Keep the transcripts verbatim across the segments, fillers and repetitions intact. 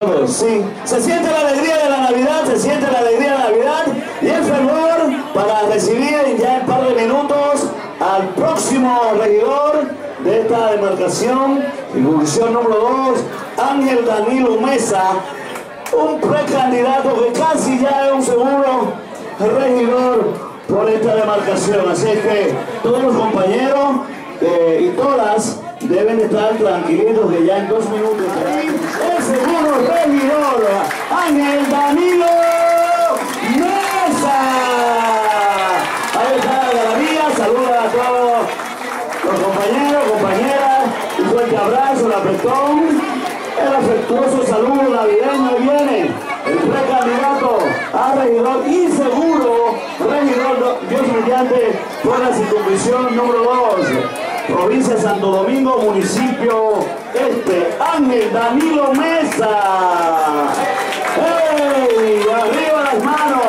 Sí, se siente la alegría de la Navidad, se siente la alegría de la Navidad y el fervor para recibir ya en par de minutos al próximo regidor de esta demarcación, circunscripción número dos, Ángel Danilo Mesa, un precandidato que casi ya es un seguro regidor por esta demarcación. Así es que todos los compañeros eh, y todas deben estar tranquilitos que ya en dos minutos el segundo regidor Ángel Danilo Mesa. Ahí está la galería, saluda a todos los compañeros, compañeras, un fuerte abrazo, el apretón, el afectuoso saludo navideño. Viene el precandidato a regidor y seguro regidor, Dios mediante, por la circunscripción número dos. Provincia de Santo Domingo, municipio este, Ángel Danilo Mesa. ¡Hey! ¡Arriba las manos!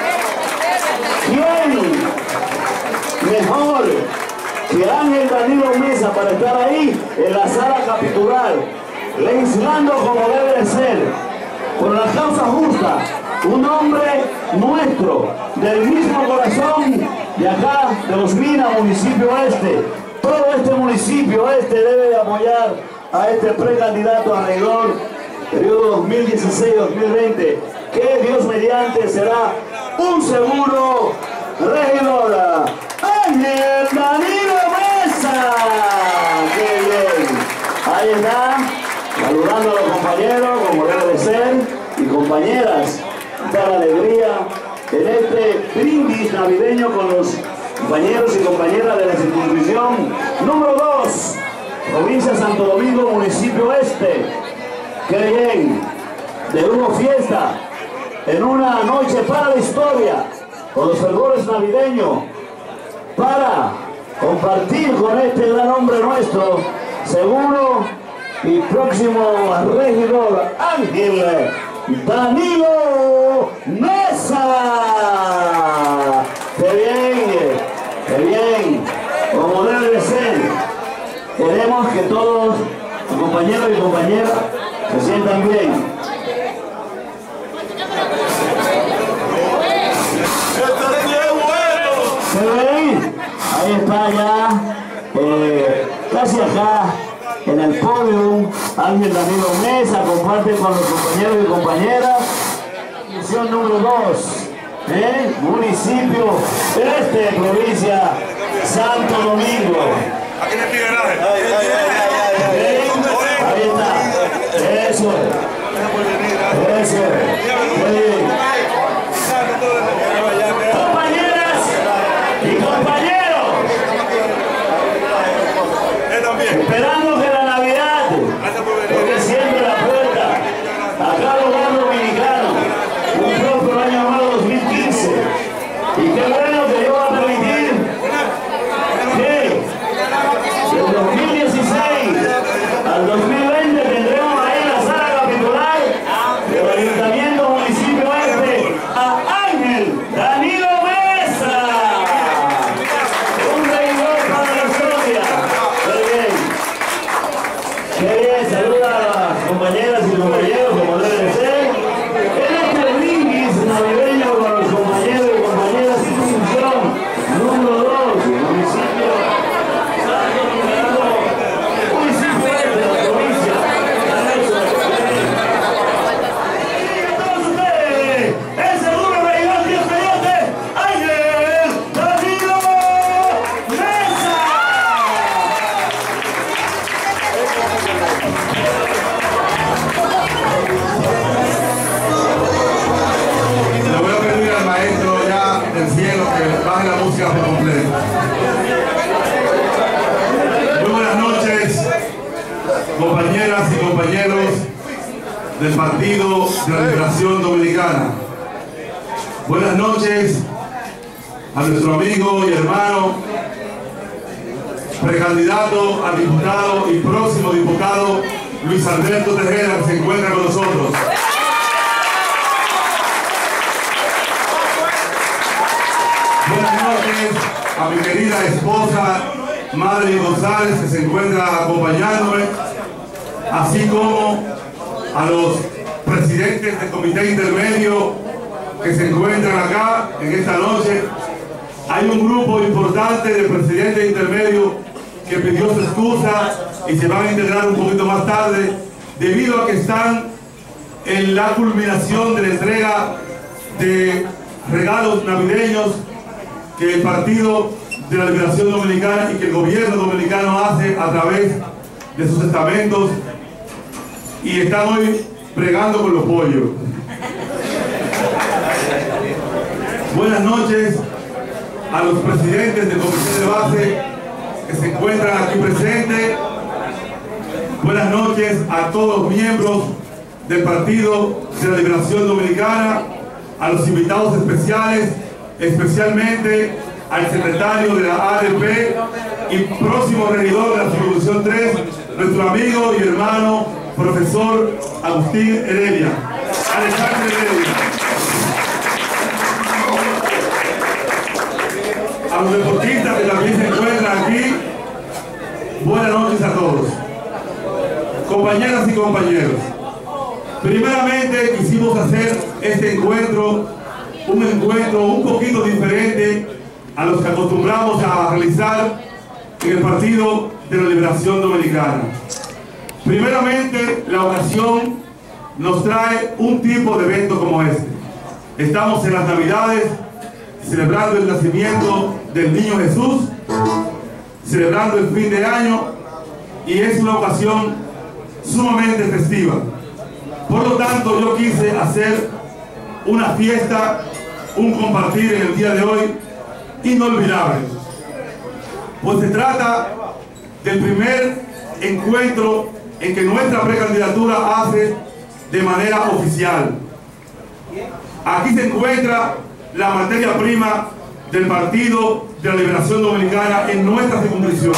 ¿Quién mejor que Ángel Danilo Mesa para estar ahí en la sala capitular, legislando como debe de ser, por la causa justa? Un hombre nuestro, del mismo corazón de acá, de Los Minas, municipio este. Todo este municipio este debe de apoyar a este precandidato a regidor, periodo dos mil dieciséis dos mil veinte, que Dios mediante será un seguro regidor. ¡Ángel Danilo Mesa! ¡Qué bien! Ahí está, saludando a los compañeros como debe de ser, y compañeras, dar alegría en este brindis navideño con los compañeros y compañeras de la circunscripción número dos, provincia de Santo Domingo, municipio este. ¡Qué bien! De una fiesta, en una noche para la historia, con los fervores navideños, para compartir con este gran hombre nuestro, seguro y próximo regidor, Ángel Danilo Mesa. ¡Qué bien! ¡Qué bien! Como debe de ser. Queremos que todos los compañeros y compañeras se sientan bien. ¿Se ven? Ahí está ya, eh, casi acá, en el podio, Ángel Danilo Mesa comparte con los compañeros y compañeras. Misión número dos. ¿Eh? Municipio este, provincia Santo Domingo. Aquí en el Tigueraje. ¿Eh? Ahí está. Eso es. Eso es. Compañeras y compañeros, esperando que la Navidad toque siempre la puerta a cada hogar dominicano. Un próspero año nuevo dos mil quince. Y qué bueno que Dios va a permitir que del dos mil dieciséis al dos mil veinte tendremos ahí en la sala capitular del Ayuntamiento Municipio Este a Ángel Danilo Mesa. Un regidor para la historia. Qué bien. Qué bien. Saluda a las compañeras y compañeros como debe de ser. Navideño con los compañeros y compañeras de circunscripción número dos, municipio Santo Domingo, municipio de la provincia. Todos ustedes, el segundo regidor Dios mediante, Ángel Danilo Mesa. Maestro ya del cielo que baje la música por completo. Muy buenas noches, compañeras y compañeros del Partido de la Liberación Dominicana. Buenas noches a nuestro amigo y hermano, precandidato a diputado y próximo diputado Luis Alberto Tejera, que se encuentra con nosotros. Buenas noches a mi querida esposa Madre González, que se encuentra acompañándome, así como a los presidentes del comité intermedio que se encuentran acá en esta noche. Hay un grupo importante de presidentes intermedios que pidió su excusa y se van a integrar un poquito más tarde debido a que están en la culminación de la entrega de regalos navideños que el Partido de la Liberación Dominicana y que el gobierno dominicano hace a través de sus estamentos, y están hoy bregando con los pollos. Buenas noches a los presidentes del comité de base que se encuentran aquí presentes. Buenas noches a todos los miembros del Partido de la Liberación Dominicana, a los invitados especiales, especialmente al secretario de la A D P y próximo regidor de la circunscripción tres, nuestro amigo y hermano profesor Agustín Heredia, Alexander Heredia. A los deportistas que también se encuentran aquí, buenas noches a todos. Compañeras y compañeros, primeramente quisimos hacer este encuentro, un encuentro un poquito diferente a los que acostumbramos a realizar en el Partido de la Liberación Dominicana. Primeramente, la ocasión nos trae un tipo de evento como este. Estamos en las Navidades, celebrando el nacimiento del Niño Jesús, celebrando el fin de año, y es una ocasión sumamente festiva. Por lo tanto, yo quise hacer una fiesta, un compartir en el día de hoy inolvidable, pues se trata del primer encuentro en que nuestra precandidatura hace de manera oficial. Aquí se encuentra la materia prima del Partido de la Liberación Dominicana en nuestra circunscripción.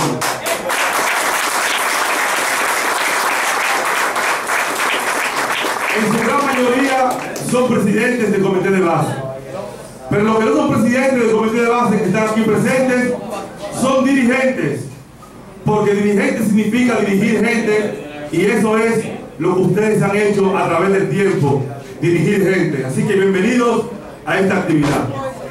En su gran mayoría son presidentes del comité de base, pero los que no son presidentes del comité de base que están aquí presentes son dirigentes, porque dirigente significa dirigir gente, y eso es lo que ustedes han hecho a través del tiempo, dirigir gente. Así que bienvenidos a esta actividad.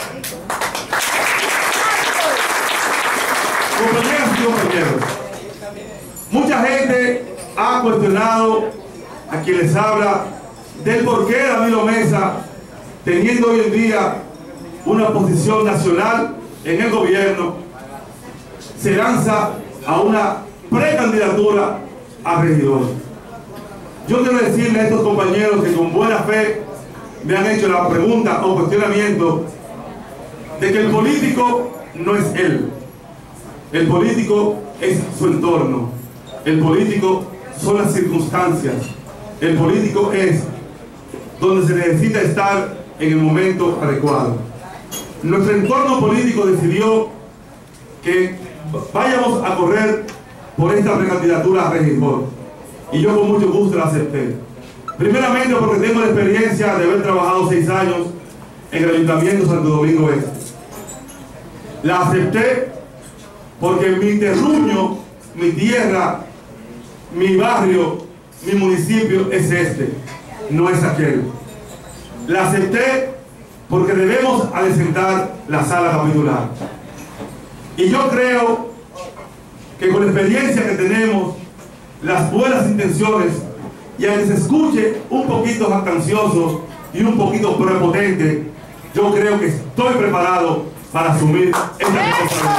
Compañeras y compañeros, mucha gente ha cuestionado a quien les habla del por qué Danilo Mesa, teniendo hoy en día una posición nacional en el gobierno, se lanza a una precandidatura a regidor. Yo quiero decirle a estos compañeros que con buena fe me han hecho la pregunta o cuestionamiento de que el político no es él, el político es su entorno, el político son las circunstancias, el político es donde se necesita estar en el momento adecuado. Nuestro entorno político decidió que vayamos a correr por esta precandidatura a regidor, y yo con mucho gusto la acepté. Primeramente porque tengo la experiencia de haber trabajado seis años en el Ayuntamiento de Santo Domingo Este. La acepté porque mi terruño, mi tierra, mi barrio, mi municipio es este, no es aquel. La acepté porque debemos adecentar la sala capitular. Y yo creo que con la experiencia que tenemos, las buenas intenciones, y aunque se escuche un poquito jactancioso y un poquito prepotente, yo creo que estoy preparado para asumir esta responsabilidad.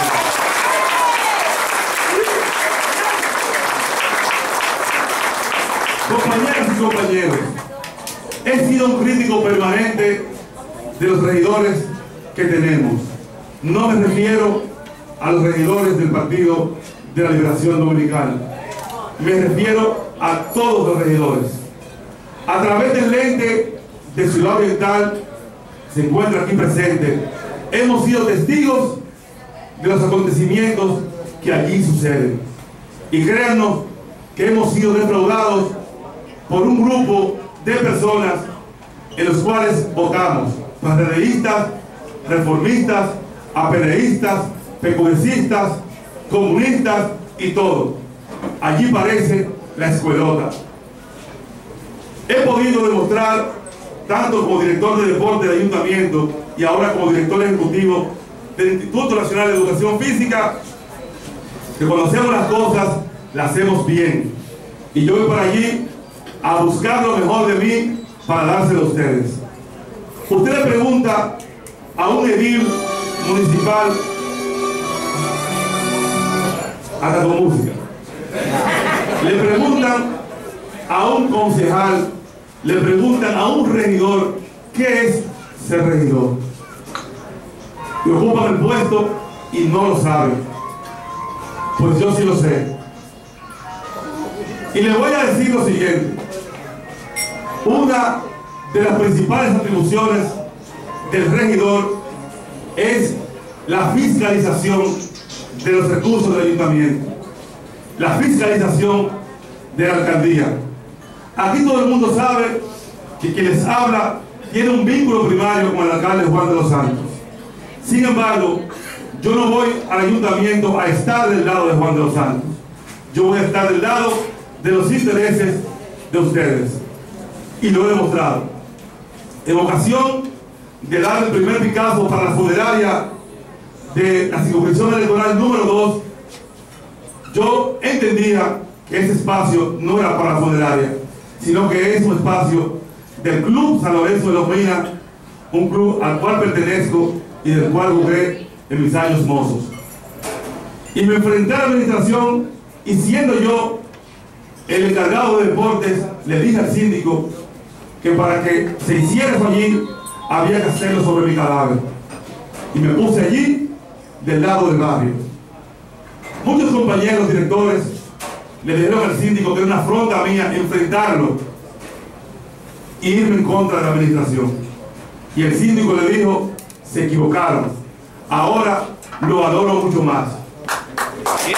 Compañeras y compañeros, he sido un crítico permanente de los regidores que tenemos. No me refiero a los regidores del Partido de la Liberación Dominicana, me refiero a todos los regidores. A través del lente de Ciudad Oriental, se encuentra aquí presente, hemos sido testigos de los acontecimientos que allí suceden. Y créannos que hemos sido defraudados por un grupo de personas en los cuales votamos, PRDistas, reformistas, APDistas, PQDcistas, comunistas y todo. Allí parece la escuelota. he podido demostrar, tanto como director de deporte del ayuntamiento y ahora como director ejecutivo del Instituto Nacional de Educación Física, que cuando hacemos las cosas, las hacemos bien. Y yo voy para allí a buscar lo mejor de mí para dárselo a ustedes. Usted le pregunta a un edil municipal, hasta con música, le preguntan a un concejal, le preguntan a un regidor, ¿qué es ser regidor? Y ocupan el puesto y no lo saben. Pues yo sí lo sé. Y les voy a decir lo siguiente. Una de las principales atribuciones del regidor es la fiscalización de los recursos del ayuntamiento, la fiscalización de la alcaldía. Aquí todo el mundo sabe que quien les habla tiene un vínculo primario con el alcalde Juan de los Santos. Sin embargo, yo no voy al ayuntamiento a estar del lado de Juan de los Santos. Yo voy a estar del lado de los intereses de ustedes. Y lo he demostrado. En ocasión de dar el primer Picasso para la funeraria de la circunscripción electoral número dos, yo entendía que ese espacio no era para la funeraria, sino que es un espacio del Club San Lorenzo de los Minas, un club al cual pertenezco y del cual jugué en mis años mozos. Y me enfrenté a la administración y siendo yo el encargado de deportes, le dije al síndico que para que se hiciera eso allí, había que hacerlo sobre mi cadáver. Y me puse allí, del lado del barrio. Muchos compañeros directores le dijeron al síndico que era una afronta mía enfrentarlo e irme en contra de la administración. Y el síndico le dijo, se equivocaron. Ahora lo valoro mucho más. Bien.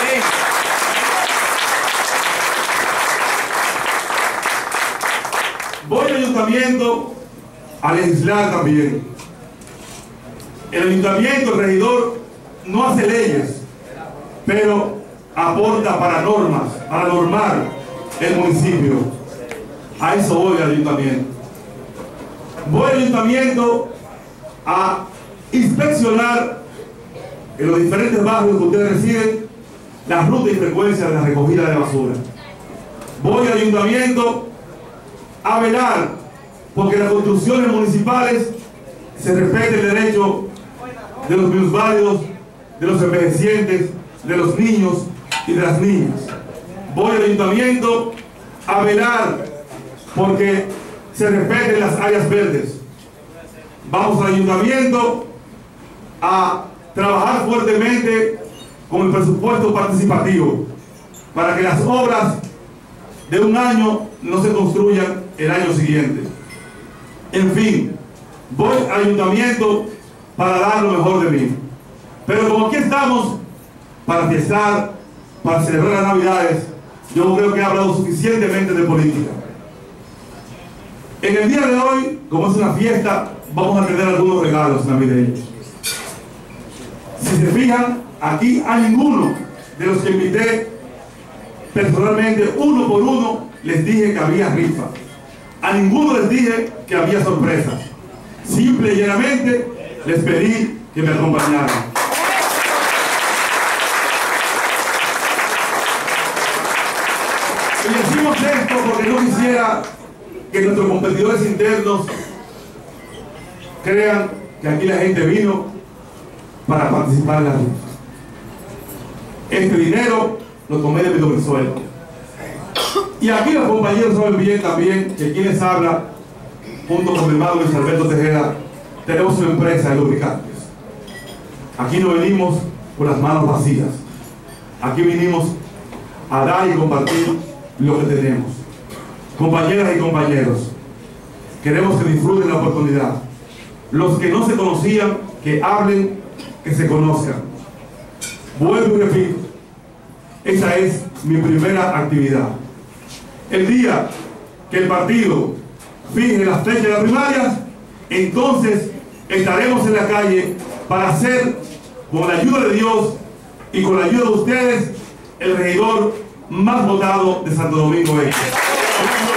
Voy al ayuntamiento a legislar también. El ayuntamiento, el regidor, no hace leyes, pero aporta para normas, para normar el municipio. A eso voy al ayuntamiento. Voy al ayuntamiento a inspeccionar en los diferentes barrios que ustedes residen las rutas y frecuencias de la recogida de basura. Voy al ayuntamiento a velar porque las construcciones municipales se respete el derecho de los minusválidos, de los envejecientes, de los niños y de las niñas. Voy al ayuntamiento a velar porque se respeten las áreas verdes. Vamos al ayuntamiento a trabajar fuertemente con el presupuesto participativo para que las obras de un año no se construyan el año siguiente. En fin, voy al ayuntamiento para dar lo mejor de mí. Pero como aquí estamos para fiestar, para celebrar las Navidades, yo creo que he hablado suficientemente de política. En el día de hoy, como es una fiesta, vamos a tener algunos regalos navideños. Si se fijan, aquí a ninguno de los que invité personalmente, uno por uno, les dije que había rifa. A ninguno les dije que había sorpresas. Simple y llanamente les pedí que me acompañaran. Y decimos esto porque no quisiera que nuestros competidores internos crean que aquí la gente vino para participar en la rifa. Este dinero lo tomé de mi doble sueldo. Y aquí los compañeros saben bien también que quienes hablan, junto con mi hermano Luis Alberto Tejeda, tenemos una empresa de lubricantes. Aquí no venimos con las manos vacías. Aquí vinimos a dar y compartir lo que tenemos. Compañeras y compañeros, queremos que disfruten la oportunidad. Los que no se conocían, que hablen, que se conozcan. Vuelvo y repito, esa es mi primera actividad. El día que el partido fije la fecha de las primarias, entonces estaremos en la calle para hacer, con la ayuda de Dios y con la ayuda de ustedes, el regidor más votado de Santo Domingo Este.